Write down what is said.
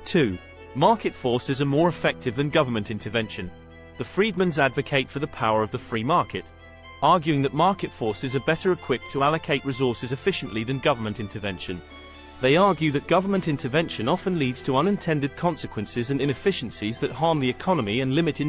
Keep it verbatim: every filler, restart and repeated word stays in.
two. Market forces are more effective than government intervention. The Friedmans advocate for the power of the free market, arguing that market forces are better equipped to allocate resources efficiently than government intervention. They argue that government intervention often leads to unintended consequences and inefficiencies that harm the economy and limit